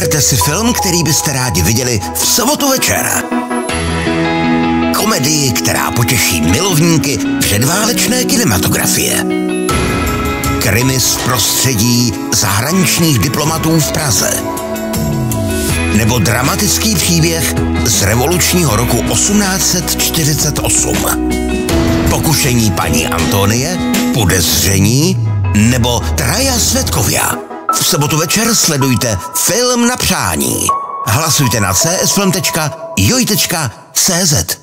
Vyberte si film, který byste rádi viděli v sobotu večer. Komedii, která potěší milovníky předválečné kinematografie. Krimi z prostředí zahraničních diplomatů v Praze. Nebo dramatický příběh z revolučního roku 1848. Pokušení paní Antonie, podezření nebo Traja svědkovia. V sobotu večer sledujte Film na přání. Hlasujte na csfilm.joj.cz.